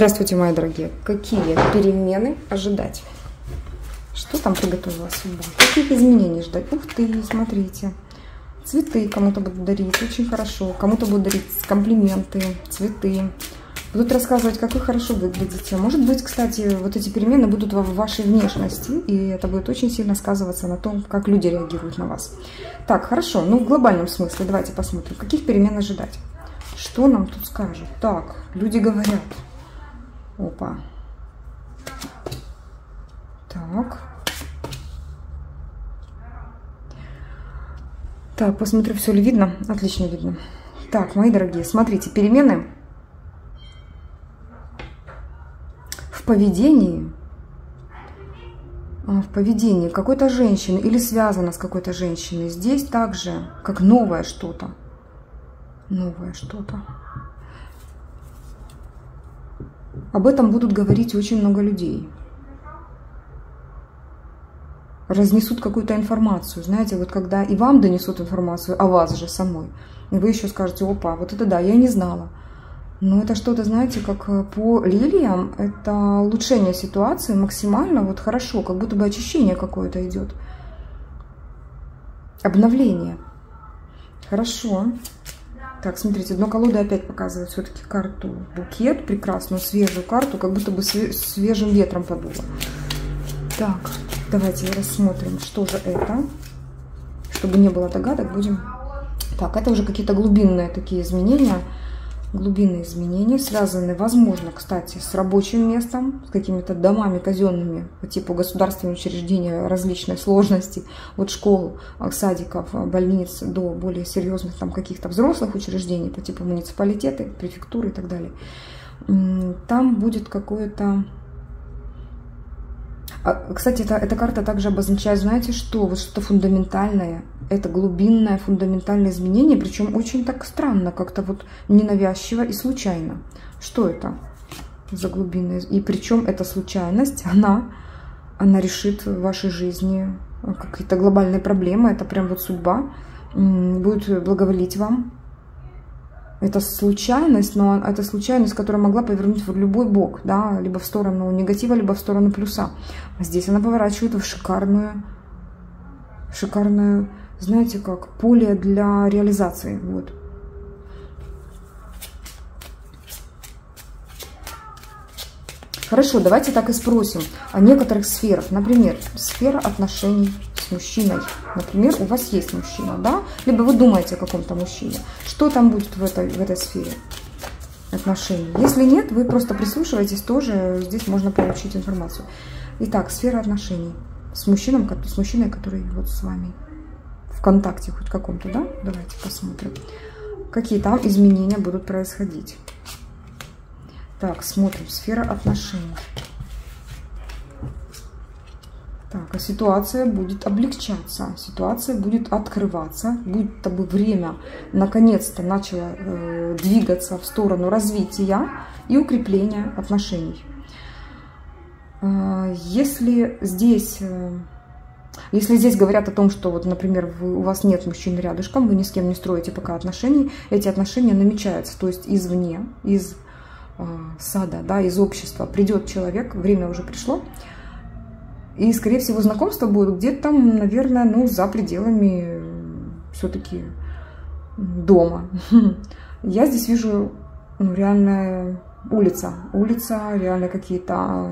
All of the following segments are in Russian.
Здравствуйте, мои дорогие. Какие перемены ожидать? Что там приготовила судьба? Каких изменений ждать? Ух ты, смотрите. Цветы кому-то будут дарить, очень хорошо. Кому-то будут дарить комплименты, цветы. Будут рассказывать, как вы хорошо выглядите. Может быть, кстати, вот эти перемены будут в вашей внешности, и это будет очень сильно сказываться на том, как люди реагируют на вас. Так, хорошо. Ну, в глобальном смысле давайте посмотрим, каких перемен ожидать. Что нам тут скажут? Так, люди говорят. Опа. Так. Так, посмотрю, все ли видно. Отлично видно. Так, мои дорогие, смотрите, перемены в поведении какой-то женщины или связано с какой-то женщиной. Здесь также, как новое что-то. Новое что-то. Об этом будут говорить очень много людей. Разнесут какую-то информацию. Знаете, вот когда и вам донесут информацию о вас же самой, и вы еще скажете: опа, вот это да, я не знала. Но это что-то, знаете, как по лилиям, это улучшение ситуации максимально вот хорошо, как будто бы очищение какое-то идет. Обновление. Хорошо. Так, смотрите, дно колоды опять показывает все-таки карту букет, прекрасную, свежую карту, как будто бы свежим ветром подуло. Так, давайте рассмотрим, что же это. Чтобы не было догадок, будем... Так, это уже какие-то глубинные такие изменения. Глубинные изменения, связанные, возможно, кстати, с рабочим местом, с какими-то домами казенными, по типу государственных учреждений различной сложности, от школ, садиков, больниц до более серьезных там каких-то взрослых учреждений, по типу муниципалитеты, префектуры и так далее. Там будет какое-то... Кстати, эта карта также обозначает, знаете, что? Вот что-то фундаментальное. Это глубинное, фундаментальное изменение, причем очень так странно, как-то вот ненавязчиво и случайно. Что это за глубинное? И причем эта случайность, она решит в вашей жизни какие-то глобальные проблемы. Это прям вот судьба будет благоволить вам. Это случайность, но это случайность, которая могла повернуть в любой бок, да, либо в сторону негатива, либо в сторону плюса. А здесь она поворачивает в шикарную, знаете, как поле для реализации. Вот. Хорошо, давайте так и спросим о некоторых сферах. Например, сфера отношений с мужчиной. Например, у вас есть мужчина, да? Либо вы думаете о каком-то мужчине. Что там будет в этой сфере отношений? Если нет, вы просто прислушиваетесь тоже. Здесь можно получить информацию. Итак, сфера отношений с мужчиной, который вот с вами в контакте хоть каком-то, да? Давайте посмотрим, какие там изменения будут происходить. Так, смотрим. Сфера отношений. Так, а ситуация будет облегчаться, ситуация будет открываться, будто бы время наконец-то начало двигаться в сторону развития и укрепления отношений. Если здесь говорят о том, что, вот, например, у вас нет мужчины рядышком, вы ни с кем не строите пока отношений, эти отношения намечаются, то есть извне, из сада, да, из общества придет человек, время уже пришло, и, скорее всего, знакомство будет где-то там, наверное, ну, за пределами все-таки дома. Я здесь вижу, ну, реальная улица, реально какие-то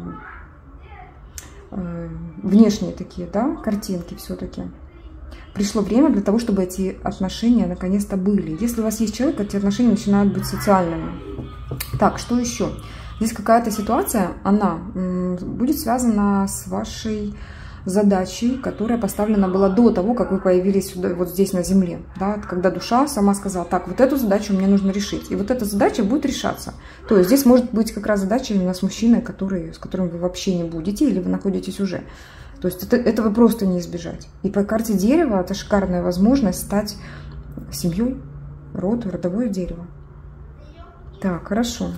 внешние такие, да, картинки все-таки. Пришло время для того, чтобы эти отношения наконец-то были. Если у вас есть человек, эти отношения начинают быть социальными. Так, что еще? Здесь какая-то ситуация, она будет связана с вашей задачей, которая поставлена была до того, как вы появились сюда, вот здесь на земле. Да? Когда душа сама сказала: так, вот эту задачу мне нужно решить. И вот эта задача будет решаться. То есть здесь может быть как раз задача именно с мужчиной, с которым вы вообще не будете, или вы находитесь уже. То есть этого просто не избежать. И по карте дерева это шикарная возможность стать семьей, родовое дерево. Так, хорошо.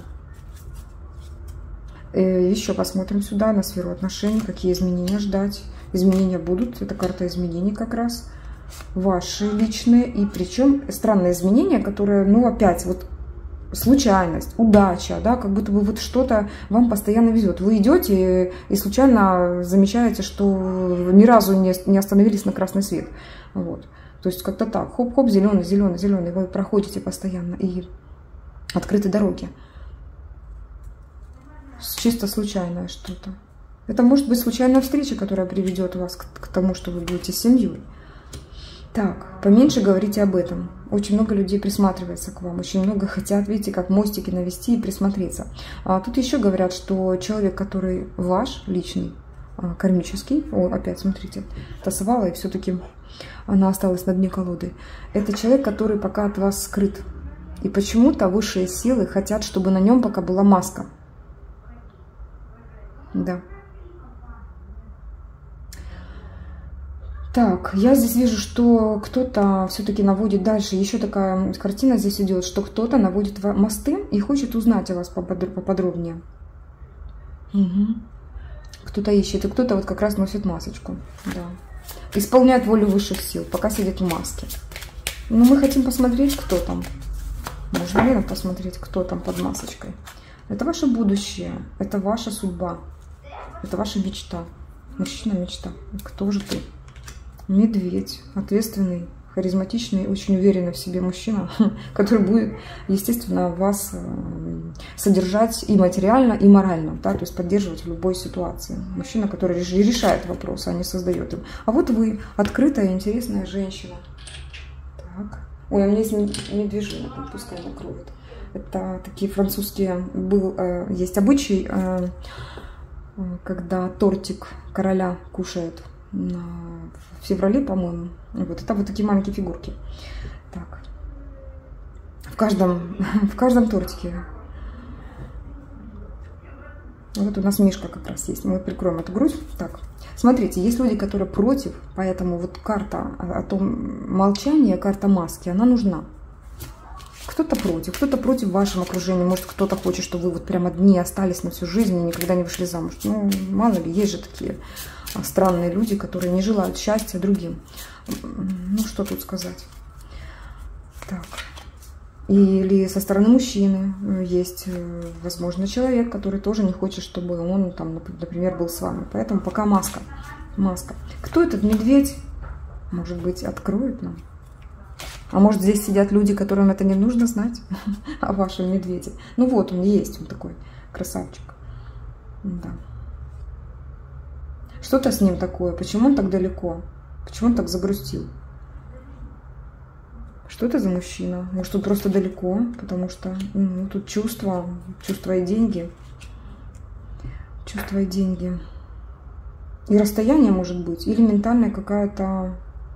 Еще посмотрим сюда на сферу отношений, какие изменения ждать. Изменения будут, это карта изменений как раз. Ваши личные, и причем странные изменения, которые, ну, опять, вот случайность, удача, да, как будто бы вот что-то вам постоянно везет. Вы идете и случайно замечаете, что ни разу не остановились на красный свет. Вот. То есть как-то так, хоп-хоп, зеленый, зеленый, зеленый, вы проходите постоянно, и открыты дороги. Чисто случайное что-то. Это может быть случайная встреча, которая приведет вас к тому, что вы будете семьей. Так, поменьше говорите об этом. Очень много людей присматривается к вам, очень много хотят, видите, как мостики навести и присмотреться. А тут еще говорят, что человек, который ваш, личный, кармический, опять, смотрите, тасовала, и все-таки она осталась на дне колоды. Это человек, который пока от вас скрыт. И почему-то высшие силы хотят, чтобы на нем пока была маска. Да. Так, я здесь вижу, что кто-то все-таки наводит дальше. Еще такая картина здесь идет, что кто-то наводит мосты и хочет узнать о вас поподробнее. Угу. Кто-то ищет, и кто-то вот как раз носит масочку. Да. Исполняет волю высших сил, пока сидит в маске. Но мы хотим посмотреть, кто там. Можно ли нам посмотреть, кто там под масочкой? Это ваше будущее, это ваша судьба, это ваша мечта. Мужчина, мечта. Кто же ты? Медведь, ответственный, харизматичный, очень уверенный в себе мужчина, который будет, естественно, вас содержать и материально, и морально, да, то есть поддерживать в любой ситуации. Мужчина, который решает вопросы, а не создает им. А вот вы, открытая, интересная женщина. Так. Ой, у меня есть медвежонок, пускай накроет. Это такие французские, есть обычай, когда тортик короля кушает в феврале, по-моему. Вот это вот такие маленькие фигурки. Так. В каждом тортике. Вот у нас мишка как раз есть. Мы прикроем эту грудь. Так. Смотрите, есть люди, которые против, поэтому вот карта о том молчании, карта маски, она нужна. Кто-то против в вашем окружении. Может, кто-то хочет, чтобы вы вот прям одни остались на всю жизнь и никогда не вышли замуж. Ну, мало ли, есть же такие странные люди, которые не желают счастья другим. Ну, что тут сказать? Так. Или со стороны мужчины есть, возможно, человек, который тоже не хочет, чтобы он, там, например, был с вами. Поэтому пока маска. Маска. Кто этот медведь? Может быть, откроет нам? А может, здесь сидят люди, которым это не нужно знать о вашем медведе? Ну вот, он есть, он такой красавчик. Да. Что-то с ним такое. Почему он так далеко? Почему он так загрустил? Что это за мужчина? Может, он просто далеко, потому что тут чувства и деньги. Чувства и деньги. И расстояние может быть, или ментальная какая-то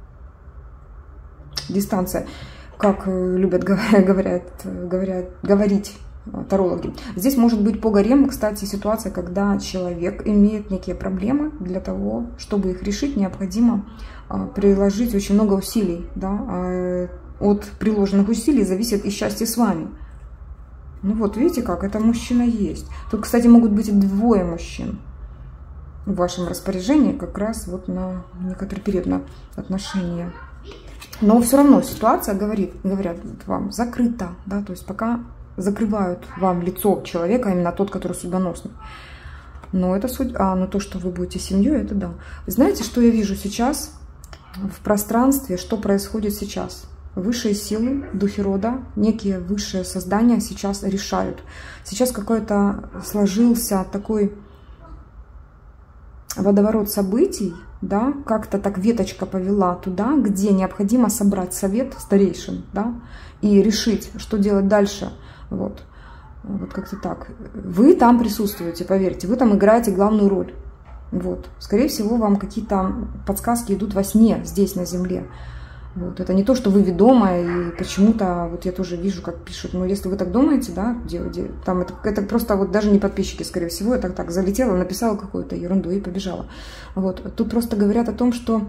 дистанция, как любят говорить тарологи. Здесь может быть по горем, кстати, ситуация, когда человек имеет некие проблемы. Для того, чтобы их решить, необходимо приложить очень много усилий. Да? От приложенных усилий зависит и счастье с вами. Ну вот, видите как, это мужчина есть. Тут, кстати, могут быть и двое мужчин в вашем распоряжении как раз вот на некоторый период на отношения. Но все равно ситуация, говорят вам, закрыта. Да? То есть пока закрывают вам лицо человека, именно тот, который судьбоносный. Но это но то, что вы будете семьей, это да. Знаете, что я вижу сейчас в пространстве, что происходит сейчас? Высшие силы, духи рода, некие высшие создания сейчас решают. Сейчас какой-то сложился такой водоворот событий, да, как-то так веточка повела туда, где необходимо собрать совет старейшин, да, и решить, что делать дальше. Вот как-то так. Вы там присутствуете, поверьте, вы там играете главную роль. Вот. Скорее всего, вам какие-то подсказки идут во сне, здесь, на земле. Вот. Это не то, что вы ведомая, и почему-то, вот я тоже вижу, как пишут, но если вы так думаете, да, там это просто вот даже не подписчики, скорее всего, я так залетела, написала какую-то ерунду и побежала. Вот. Тут просто говорят о том, что,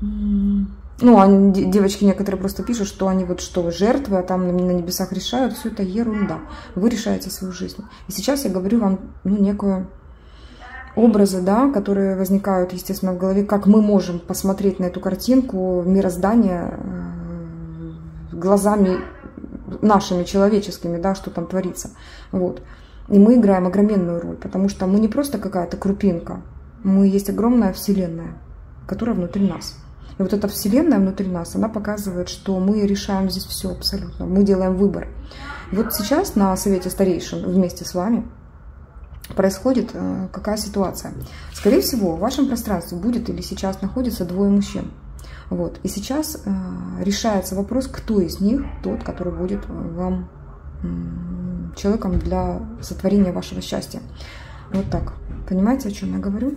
девочки некоторые просто пишут, что они вот что, жертвы, а там на небесах решают, все это ерунда. Вы решаете свою жизнь. И сейчас я говорю вам, некую образы, да, которые возникают, естественно, в голове, как мы можем посмотреть на эту картинку, мироздание глазами нашими человеческими, да, что там творится. Вот. И мы играем огроменную роль, потому что мы не просто какая-то крупинка, мы есть огромная вселенная, которая внутри нас. И вот эта вселенная внутри нас, она показывает, что мы решаем здесь все абсолютно, мы делаем выбор. И вот сейчас на совете старейшин вместе с вами происходит какая ситуация. Скорее всего, в вашем пространстве будет или сейчас находится двое мужчин. Вот. И сейчас решается вопрос, кто из них тот, который будет вам человеком для сотворения вашего счастья. Вот так. Понимаете, о чем я говорю?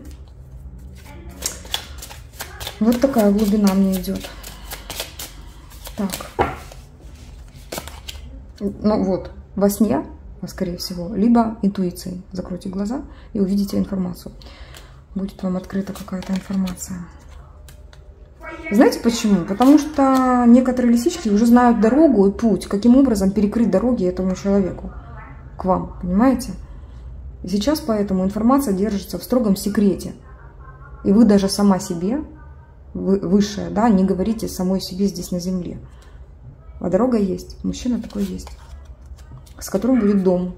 Вот такая глубина мне идет. Так. Ну вот, во сне, скорее всего, либо интуицией. Закройте глаза и увидите информацию. Будет вам открыта какая-то информация. Знаете почему? Потому что некоторые лисички уже знают дорогу и путь, каким образом перекрыть дороги этому человеку к вам, понимаете? И сейчас поэтому информация держится в строгом секрете. И вы даже сама себе, высшая, да, не говорите самой себе здесь на земле. А дорога есть, мужчина такой есть, с которым будет дом.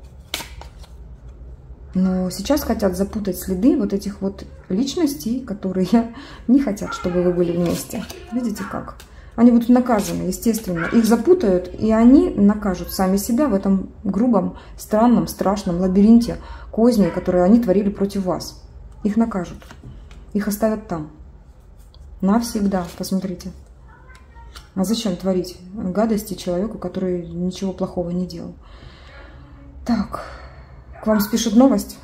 Но сейчас хотят запутать следы вот этих вот личностей, которые не хотят, чтобы вы были вместе. Видите как? Они будут наказаны, естественно. Их запутают, и они накажут сами себя в этом грубом, странном, страшном лабиринте козней, которые они творили против вас. Их накажут. Их оставят там. Навсегда, посмотрите. А зачем творить гадости человеку, который ничего плохого не делал? Так, к вам спишет новость.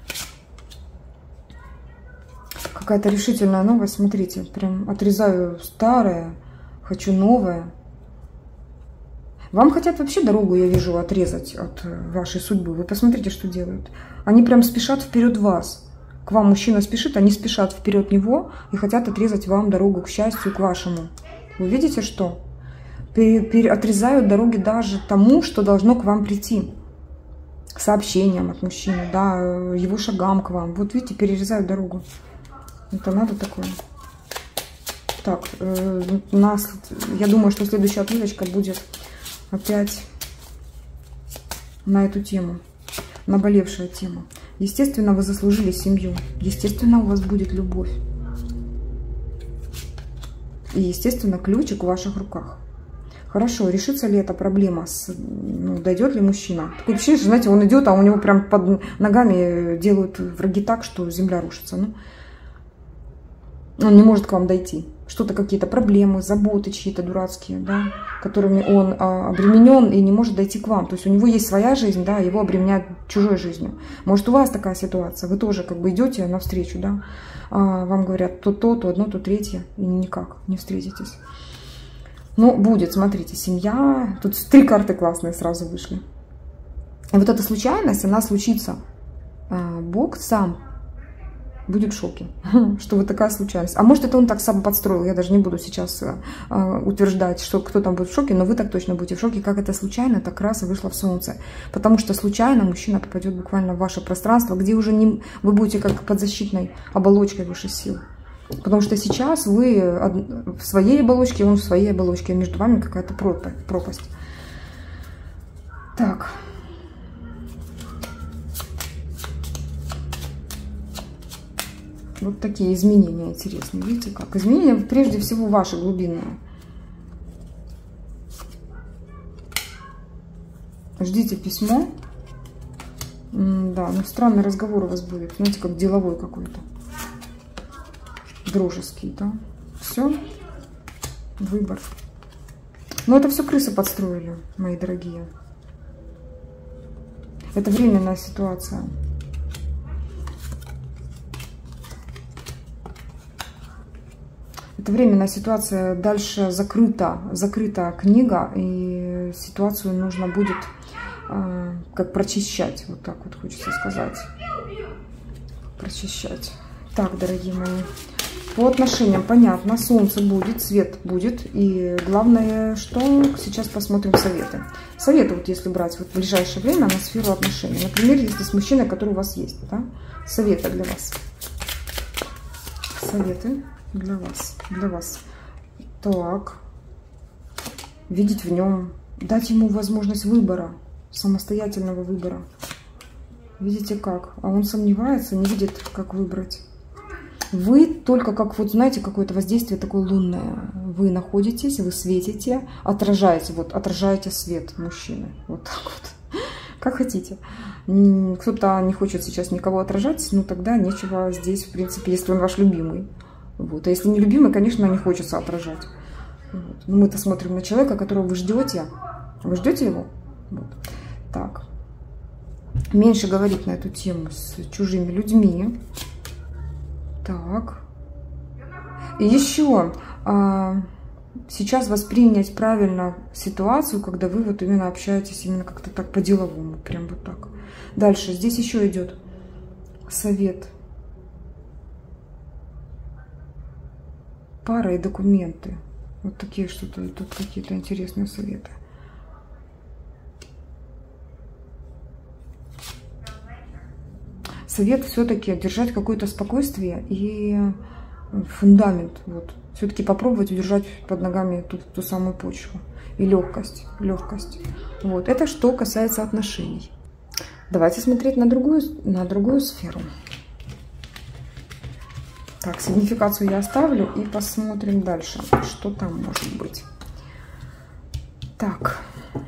Какая-то решительная новость. Смотрите, прям отрезаю старое, хочу новое. Вам хотят вообще дорогу, я вижу, отрезать от вашей судьбы. Вы посмотрите, что делают. Они прям спешат вперед вас. К вам мужчина спешит, они спешат вперед него и хотят отрезать вам дорогу к счастью, к вашему. Вы видите, что? Отрезают дороги даже тому, что должно к вам прийти. Сообщениям от мужчины, да, его шагам к вам. Вот видите, перерезают дорогу. Это надо такое. Так, я думаю, что следующая ответочка будет опять на эту тему, наболевшая тема. Естественно, вы заслужили семью. Естественно, у вас будет любовь. И, естественно, ключик в ваших руках. Хорошо, решится ли эта проблема? Дойдет ли мужчина? Такое ощущение, что, знаете, он идет, а у него прям под ногами делают враги так, что земля рушится. Ну, он не может к вам дойти. Что-то, какие-то проблемы, заботы чьи-то дурацкие, да, которыми он обременен и не может дойти к вам. То есть у него есть своя жизнь, да, его обременяют чужой жизнью. Может, у вас такая ситуация, вы тоже как бы идете навстречу, да, вам говорят то одно, то третье, и никак не встретитесь. Но будет, смотрите, семья, тут 3 карты классные сразу вышли. И вот эта случайность, она случится. Бог сам будет в шоке, что вот такая случайность. А может, это он так сам подстроил, я даже не буду сейчас утверждать, что кто там будет в шоке, но вы так точно будете в шоке, как это случайно так раз и вышло в солнце. Потому что случайно мужчина попадет буквально в ваше пространство, где уже не, вы будете как под защитной оболочкой высших сил. Потому что сейчас вы в своей оболочке, он в своей оболочке, а между вами какая-то пропасть. Так. Вот такие изменения интересные. Видите как? Изменения прежде всего ваши глубинные. Ждите письмо. Да, ну странный разговор у вас будет. Знаете, как деловой какой-то. Дружеский, да. Все. Выбор. Но это все крысы подстроили, мои дорогие. Это временная ситуация. Это временная ситуация. Дальше закрыта книга, и ситуацию нужно будет как прочищать. Вот так вот хочется сказать. Прочищать. Так, дорогие мои. По отношениям понятно. Солнце будет, свет будет. И главное, что сейчас посмотрим советы. Советы, вот если брать вот в ближайшее время на сферу отношений. Например, если с мужчиной, который у вас есть. Да? Советы для вас. Советы для вас. Так. Видеть в нем Дать ему возможность выбора, самостоятельного выбора. Видите как? А он сомневается, не видит, как выбрать. Вы только как, вот знаете, какое-то воздействие такое лунное. Вы находитесь, вы светите, отражаете, вот отражаете свет мужчины. Вот так вот. Как хотите. Кто-то не хочет сейчас никого отражать, ну тогда нечего здесь, в принципе, если он ваш любимый. Вот. А если не любимый, конечно, не хочется отражать. Вот. Но мы-то смотрим на человека, которого вы ждете. Вы ждете его? Вот. Так. Меньше говорить на эту тему с чужими людьми. Так. И еще сейчас воспринять правильно ситуацию, когда вы вот именно общаетесь именно как-то так по-деловому, прям вот так. Дальше здесь еще идет совет. Пара и документы. Вот такие что-то, тут какие-то интересные советы. Совет все-таки держать какое-то спокойствие и фундамент. Вот. Все-таки попробовать удержать под ногами ту самую почву. И легкость. Легкость. Вот. Это что касается отношений. Давайте смотреть на другую сферу. Так, сигнификацию я оставлю и посмотрим дальше, что там может быть. Так.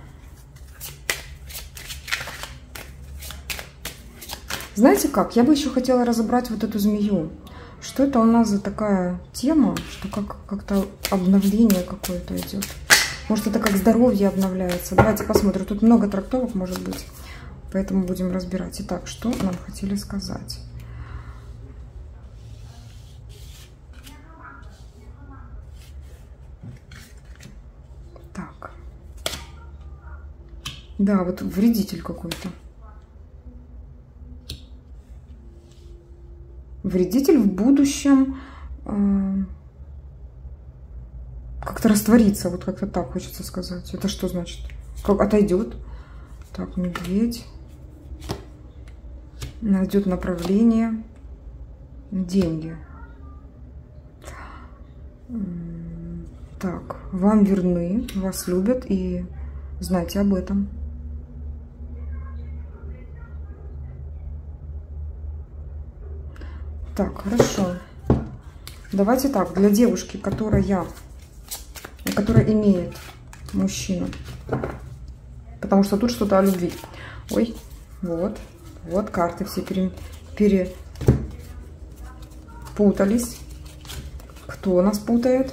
Знаете как? Я бы еще хотела разобрать вот эту змею. Что это у нас за такая тема, что как-то обновление какое-то идет. Может, это как здоровье обновляется. Давайте посмотрим. Тут много трактовок может быть. Поэтому будем разбирать. Итак, что нам хотели сказать? Так. Да, вот вредитель какой-то. Вредитель в будущем как-то растворится, вот как-то так хочется сказать. Это что значит? Как отойдет? Так, медведь. Найдет направление. Деньги. Так, вам верны, вас любят и знайте об этом. Так, хорошо. Давайте так, для девушки, которая имеет мужчину. Потому что тут что-то о любви. Ой, вот карты все перепутались. Кто нас путает?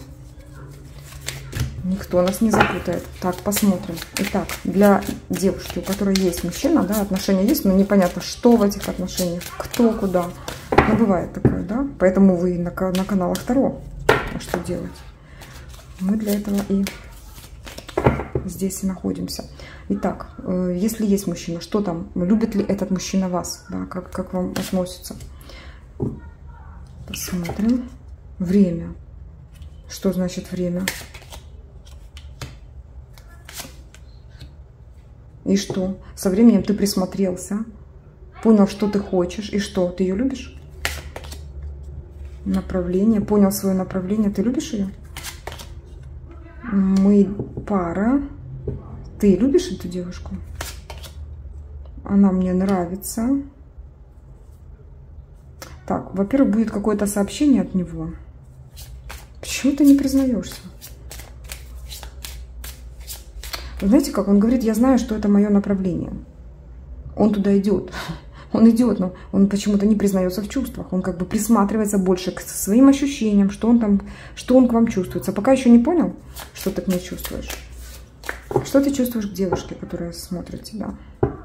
Никто нас не запутает. Так, посмотрим. Итак, для девушки, у которой есть мужчина, да, отношения есть, но непонятно, что в этих отношениях, кто, куда. Ну, бывает такое, да? Поэтому вы на каналах Таро. А что делать? Мы для этого и здесь и находимся. Итак, если есть мужчина, что там? Любит ли этот мужчина вас? Да, как вам относится? Посмотрим. Время. Что значит время? И что? Со временем ты присмотрелся, понял, что ты хочешь. И что? Ты ее любишь? Направление. Понял свое направление. Ты любишь ее? Мы пара. Ты любишь эту девушку? Она мне нравится. Так, во-первых, будет какое-то сообщение от него. Почему ты не признаешься? Вы знаете как? Он говорит, я знаю, что это мое направление. Он туда идет. Он идет, но он почему-то не признается в чувствах. Он как бы присматривается больше к своим ощущениям, что он к вам чувствует. А пока еще не понял, что ты к ней чувствуешь. Что ты чувствуешь к девушке, которая смотрит тебя?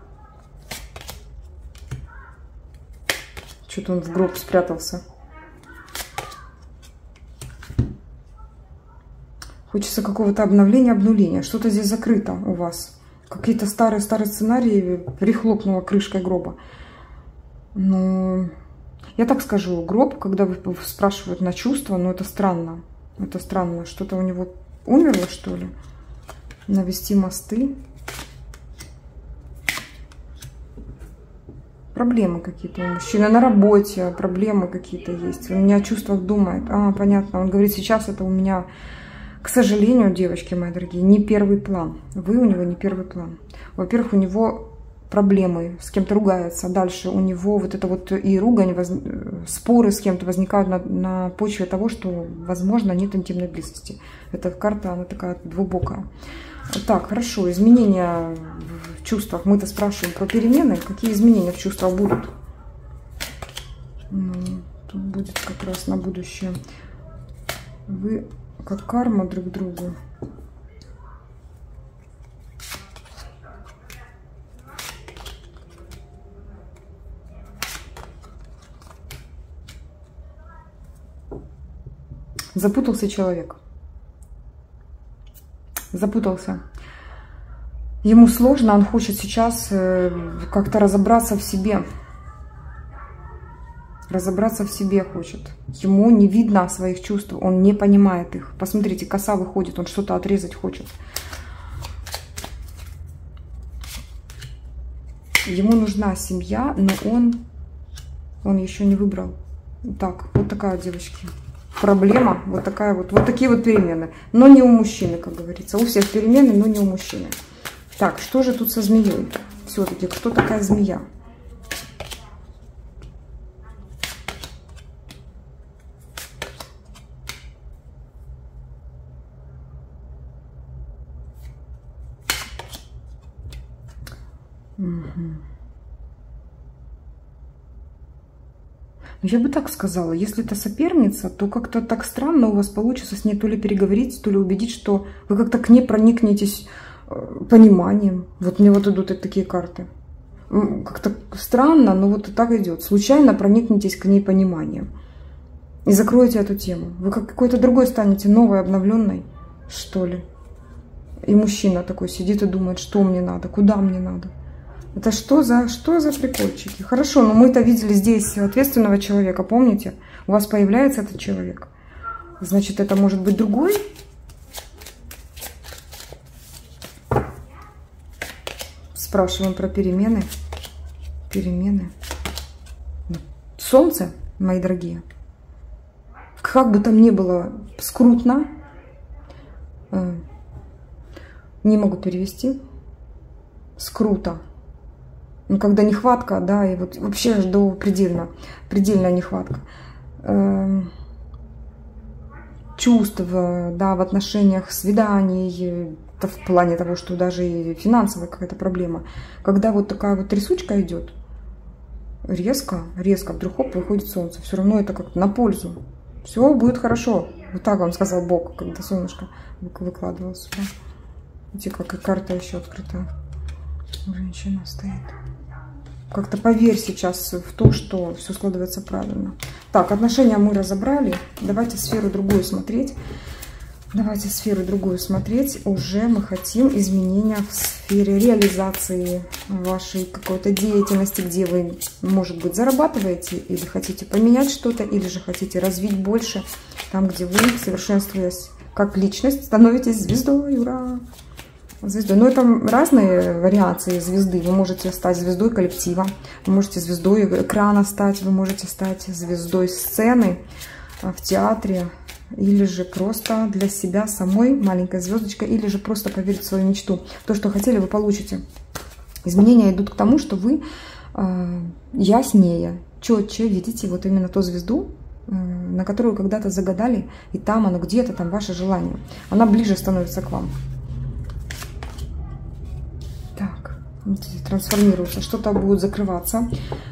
Что-то он в гроб спрятался. Хочется какого-то обновления. Что-то здесь закрыто у вас. Какие-то старые сценарии прихлопнула крышкой гроба. Ну, я так скажу, гроб, когда вы спрашивают на чувства, ну это странно. Это странно. Что-то у него умерло, что ли? Навести мосты. Проблемы какие-то у мужчины. На работе проблемы какие-то есть. Он не о чувствах думает. А, понятно. Он говорит, сейчас это у меня К сожалению, девочки мои дорогие, не первый план. Вы у него не первый план. Во-первых, у него проблемы, с кем-то ругается. Дальше у него вот это вот и ругань, споры с кем-то возникают на почве того, что, возможно, нет интимной близости. Эта карта, она такая глубокая. Так, хорошо, изменения в чувствах. Мы-то спрашиваем про перемены. Какие изменения в чувствах будут? Ну, тут будет как раз на будущее. Вы как карма друг другу. Запутался человек. Запутался. Ему сложно, он хочет сейчас как-то разобраться в себе. Разобраться в себе хочет. Ему не видно своих чувств, он не понимает их. Посмотрите, коса выходит, он что-то отрезать хочет. Ему нужна семья, но он еще не выбрал. Так, вот такая, девочки, проблема, вот такая вот такие вот перемены. Но не у мужчины, как говорится. У всех перемены, но не у мужчины. Так, что же тут со змеей? Все-таки, кто такая змея? Я бы так сказала, если это соперница, то как-то так странно у вас получится с ней то ли переговорить, то ли убедить, что вы как-то к ней проникнетесь пониманием. Вот мне вот идут такие карты. Как-то странно, но вот так идет. Случайно проникнетесь к ней пониманием. И закроете эту тему. Вы как какой-то другой станете, новой, обновленной, что ли. И мужчина такой сидит и думает, что мне надо, куда мне надо. Это что за прикольчики? Хорошо, но мы-то видели здесь ответственного человека, помните? У вас появляется этот человек. Значит, это может быть другой? Спрашиваем про перемены. Перемены. Солнце, мои дорогие. Как бы там ни было скрутно. Не могу перевести. Скруто. Ну, когда нехватка, да, и вот вообще аж до предельная нехватка чувств, да, в отношениях, свиданий, в плане того, что даже и финансовая какая-то проблема. Когда вот такая вот трясучка идет, резко вдруг хоп, выходит солнце. Все равно это как-то на пользу. Все будет хорошо. Вот так вам сказал Бог, когда солнышко выкладывалось сюда. Видите, как и карта еще открыта. Женщина стоит. Как-то поверь сейчас в то, что все складывается правильно. Так, отношения мы разобрали. Давайте сферу другую смотреть. Давайте сферу другую смотреть. Уже мы хотим изменения в сфере реализации вашей какой-то деятельности, где вы, может быть, зарабатываете или хотите поменять что-то, или же хотите развить больше. Там, где вы, совершенствуясь как личность, становитесь звездой. Ура! Звездой. Но это разные вариации звезды. Вы можете стать звездой коллектива, вы можете звездой экрана стать, вы можете стать звездой сцены в театре, или же просто для себя самой маленькая звездочка, или же просто поверить в свою мечту. То, что хотели, вы получите. Изменения идут к тому, что вы яснее, четче видите вот именно ту звезду, на которую когда-то загадали, и там оно где-то, там ваше желание. Она ближе становится к вам. Так, трансформируется, что-то будет закрываться.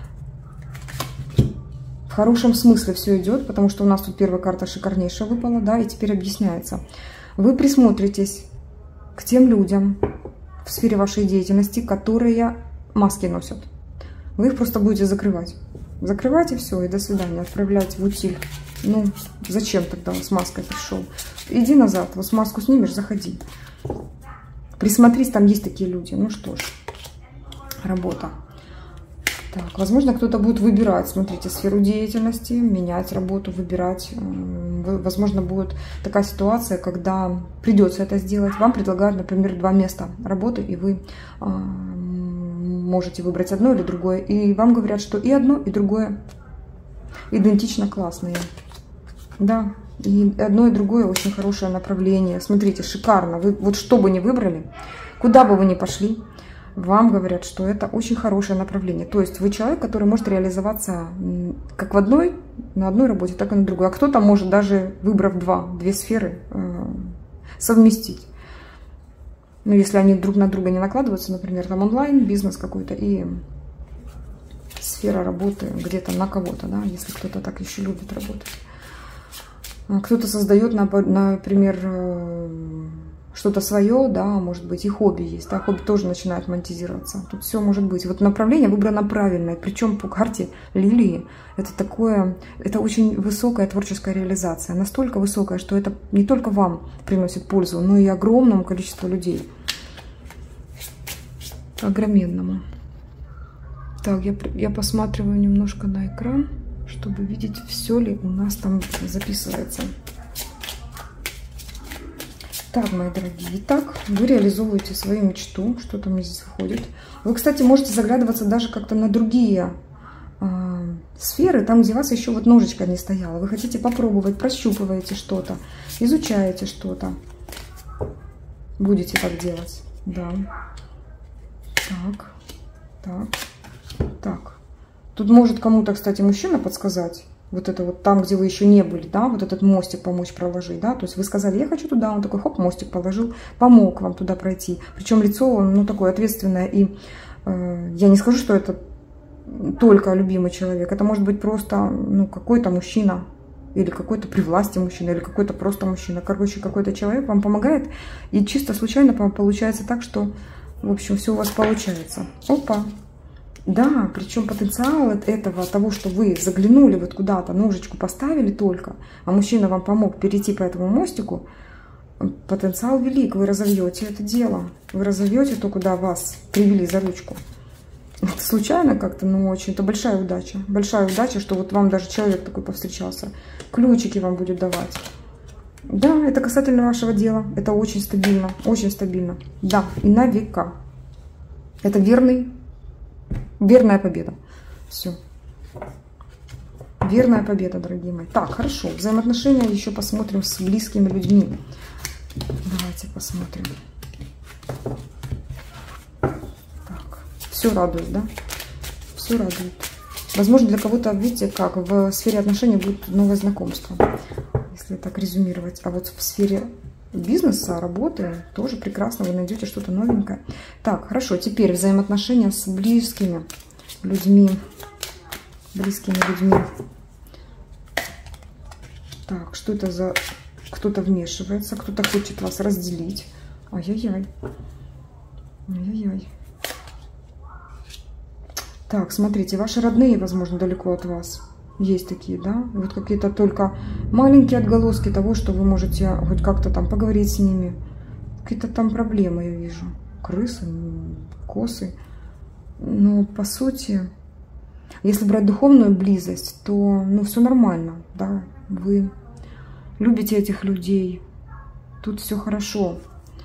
В хорошем смысле все идет, потому что у нас тут первая карта шикарнейшая выпала, да, и теперь объясняется. Вы присмотритесь к тем людям в сфере вашей деятельности, которые маски носят. Вы их просто будете закрывать. Закрывать и все, и до свидания, отправлять в утиль. Ну, зачем тогда с маской пришел? Иди назад, вот маску снимешь, заходи. Присмотрись, там есть такие люди. Ну что ж, работа. Так, возможно, кто-то будет выбирать, смотрите, сферу деятельности, менять работу, выбирать. Возможно, будет такая ситуация, когда придется это сделать. Вам предлагают, например, 2 места работы, и вы можете выбрать одно или другое. И вам говорят, что и одно, и другое идентично классные. Да, И одно и другое очень хорошее направление. Смотрите, шикарно. Вы вот что бы ни выбрали, куда бы вы ни пошли, вам говорят, что это очень хорошее направление. То есть вы человек, который может реализоваться как на одной работе, так и на другой. А кто-то может даже, выбрав две сферы, совместить. Ну, если они друг на друга не накладываются, например, там онлайн, бизнес какой-то и сфера работы где-то на кого-то, да, если кто-то так еще любит работать. Кто-то создает, например, что-то свое, да, может быть, и хобби есть, да, хобби тоже начинает монетизироваться. Тут все может быть. Вот направление выбрано правильное, причем по карте Лилии это очень высокая творческая реализация, настолько высокая, что это не только вам приносит пользу, но и огромному количеству людей. Огроменному. Так, я посматриваю немножко на экран, чтобы видеть, все ли у нас там записывается. Так, мои дорогие, итак, вы реализовываете свою мечту, что там здесь выходит. Вы, кстати, можете заглядываться даже как-то на другие сферы, там, где у вас еще вот ножечка не стояла. Вы хотите попробовать, прощупываете что-то, изучаете что-то. Будете так делать, да. Так. Тут может кому-то, кстати, мужчина подсказать. Вот это вот там, где вы еще не были, да, вот этот мостик помочь проложить, да, то есть вы сказали, я хочу туда, он такой, хоп, мостик положил, помог вам туда пройти. Причем лицо, ну, такое ответственное, и я не скажу, что это только любимый человек, это может быть просто, ну, какой-то мужчина, или какой-то при власти мужчина, или какой-то просто мужчина, короче, какой-то человек вам помогает, и чисто случайно получается так, что, в общем, все у вас получается. Опа! Да, причем потенциал того, что вы заглянули вот куда-то, ножичку поставили только, а мужчина вам помог перейти по этому мостику, потенциал велик, вы разовьете это дело, вы разовьете то, куда вас привели за ручку. Это случайно как-то, но очень, это большая удача, что вот вам даже человек такой повстречался, ключики вам будет давать. Да, это касательно вашего дела, это очень стабильно, да, и на века. Это верная победа. Все. Верная победа, дорогие мои. Так, хорошо. Взаимоотношения еще посмотрим с близкими людьми. Давайте посмотрим. Так. Все радует, да? Все радует. Возможно, для кого-то, видите, как в сфере отношений будет новое знакомство. Если так резюмировать. А вот в сфере бизнеса, работы тоже прекрасно, вы найдете что-то новенькое. Так, хорошо, теперь взаимоотношения с близкими людьми. Так, что это за... Кто-то вмешивается, кто-то хочет вас разделить. Ай-яй-яй. Ай-яй-яй. Так, смотрите, ваши родные, возможно, далеко от вас. Есть такие, да? Вот какие-то только маленькие отголоски того, что вы можете хоть как-то там поговорить с ними. Какие-то там проблемы, я вижу. Крысы, косы. Но, по сути, если брать духовную близость, то, ну, все нормально, да? Вы любите этих людей. Тут все хорошо.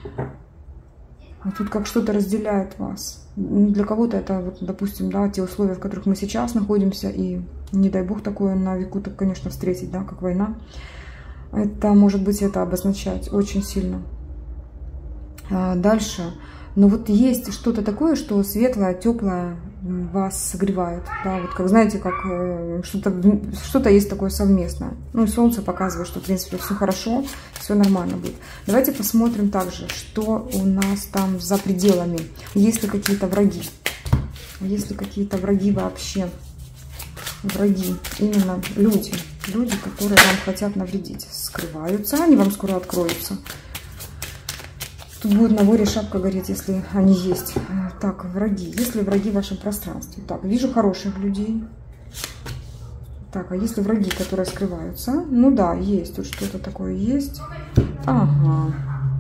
А тут как что-то разделяет вас. Для кого-то это, вот, допустим, да, те условия, в которых мы сейчас находимся, и не дай бог такое на веку, так, конечно, встретить, да, как война. Это, может быть, это обозначать очень сильно. Дальше. Но вот есть что-то такое, что светлое, теплое вас согревает. Да, вот как, знаете, как что-то есть такое совместное. Ну и солнце показывает, что, в принципе, все хорошо, все нормально будет. Давайте посмотрим также, что у нас там за пределами. Есть ли какие-то враги? Есть ли какие-то враги вообще? Враги, именно люди, которые вам хотят навредить. Скрываются, они вам скоро откроются. Тут будет на воре шапка гореть, если они есть. Так, враги. Есть ли враги в вашем пространстве? Так, вижу хороших людей. Так, а есть ли враги, которые скрываются? Ну да, есть. Тут что-то такое есть. Ага.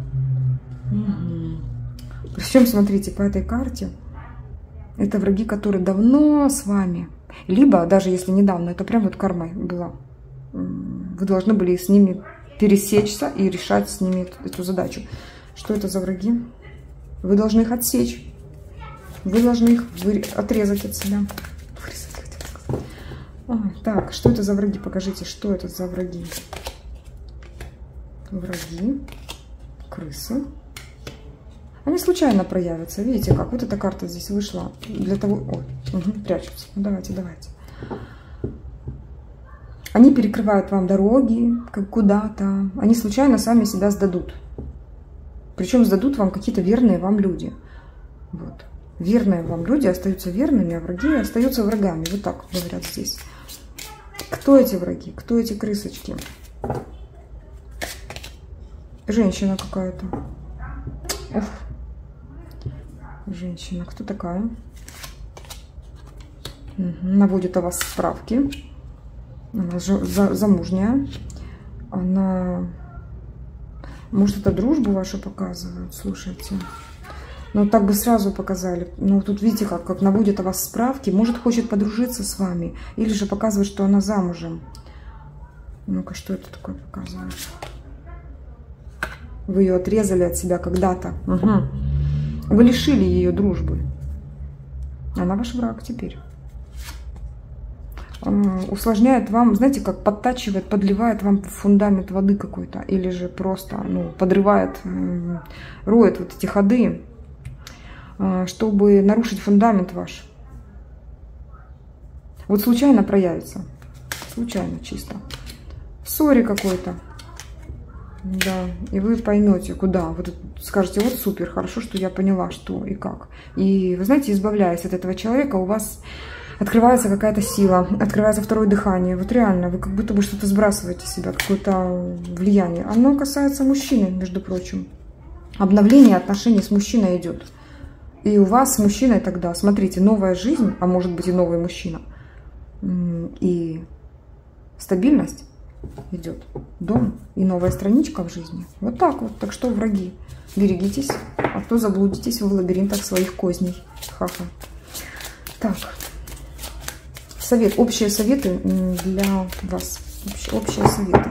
Угу. Причем, смотрите, по этой карте, это враги, которые давно с вами. Либо, даже если недавно, это прям вот кармой была. Вы должны были с ними пересечься и решать с ними эту задачу. Что это за враги? Вы должны их отсечь. Вы должны их отрезать от себя. Так, что это за враги? Покажите, что это за враги. враги, крысы. Они случайно проявятся. Видите, как? Вот эта карта здесь вышла. Для того... Ой, угу, прячутся. Ну, давайте. Они перекрывают вам дороги куда-то. Они случайно сами себя сдадут. Причем сдадут вам какие-то верные вам люди. Вот. Верные вам люди остаются верными, а враги остаются врагами. Вот так говорят здесь. Кто эти враги? Кто эти крысочки? Женщина какая-то. Женщина. Кто такая? Наводит о вас справки. Она замужняя. Она... Может, это дружбу вашу показывают? Слушайте. Ну, так бы сразу показали. Но тут видите, как наводит о вас справки. Может, хочет подружиться с вами. Или же показывает, что она замужем. Ну-ка, что это такое показывает? Вы ее отрезали от себя когда-то. Угу. Вы лишили ее дружбы. Она ваш враг теперь. Усложняет вам, знаете, как подтачивает, подливает вам в фундамент воды какой-то. Или же просто, подрывает, роет вот эти ходы, чтобы нарушить фундамент ваш. Вот случайно проявится. Случайно чисто. В ссоре какой-то. Да, и вы поймете, куда. Вот скажете, вот супер, хорошо, что я поняла, что и как. И вы знаете, избавляясь от этого человека, у вас открывается какая-то сила, открывается второе дыхание. Вот реально, вы как будто бы что-то сбрасываете с себя, какое-то влияние. Оно касается мужчины, между прочим. Обновление отношений с мужчиной идет. И у вас с мужчиной тогда, смотрите, новая жизнь, а может быть и новый мужчина. И стабильность идет. Дом и новая страничка в жизни. Вот так вот. Так что, враги, берегитесь, а то заблудитесь в лабиринтах своих козней. Ха-ха. Так. Совет. Общие советы для вас. Общие советы.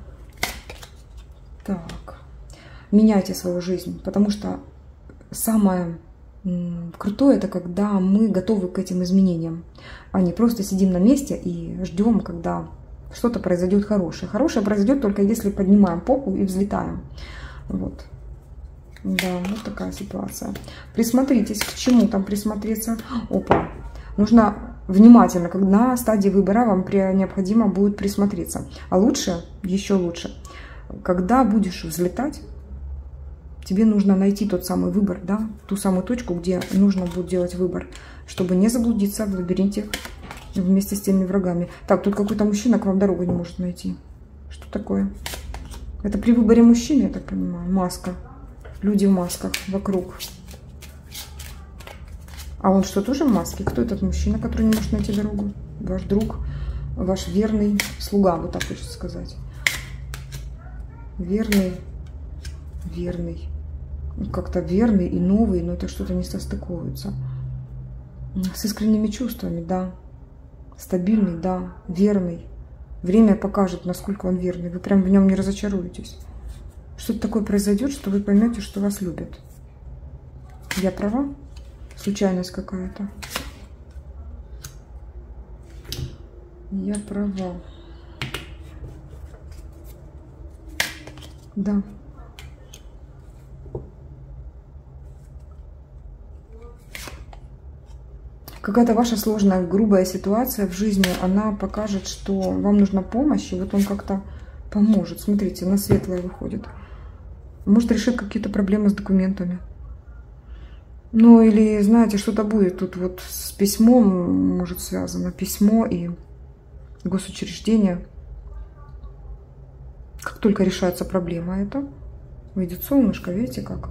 Так. Меняйте свою жизнь, потому что самое крутое — это когда мы готовы к этим изменениям, а не просто сидим на месте и ждем, когда что-то произойдет хорошее. Хорошее произойдет только если поднимаем попу и взлетаем. Вот. Да, вот такая ситуация. Присмотритесь, к чему там присмотреться. Опа. Нужно внимательно, когда на стадии выбора вам необходимо будет присмотреться. А лучше, еще лучше, когда будешь взлетать, тебе нужно найти тот самый выбор, да, ту самую точку, где нужно будет делать выбор, чтобы не заблудиться в лабиринте вместе с теми врагами. Так, тут какой-то мужчина к вам дорогу не может найти. Что такое? Это при выборе мужчины, я так понимаю, маска. Люди в масках вокруг. А он что, тоже в маске? Кто этот мужчина, который не может найти дорогу? Ваш друг, ваш верный слуга, вот так хочется сказать. Верный. Как-то верный и новый, но это что-то не состыковывается. С искренними чувствами, да. Стабильный, да. Верный. Время покажет, насколько он верный. Вы прям в нем не разочаруетесь. Что-то такое произойдет, что вы поймете, что вас любят. Я права? Случайность какая-то. Я права. Да. Какая-то ваша сложная, грубая ситуация в жизни, она покажет, что вам нужна помощь, и вот он как-то поможет. Смотрите, на светлое выходит. Может, решит какие-то проблемы с документами. Ну, или, знаете, что-то будет. Тут вот с письмом, может, связано. Письмо и госучреждение. Как только решается проблема эта, выйдет солнышко, видите как?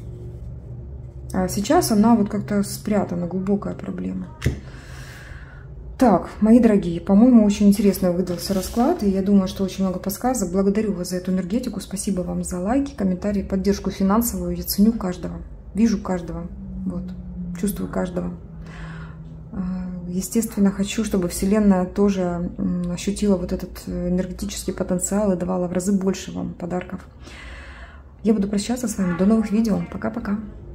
А сейчас она вот как-то спрятана, глубокая проблема. Так, мои дорогие, по-моему, очень интересный выдался расклад, и я думаю, что очень много подсказок. Благодарю вас за эту энергетику, спасибо вам за лайки, комментарии, поддержку финансовую. Я ценю каждого, вижу каждого, вот, чувствую каждого. Естественно, хочу, чтобы Вселенная тоже ощутила вот этот энергетический потенциал и давала в разы больше вам подарков. Я буду прощаться с вами. До новых видео. Пока-пока.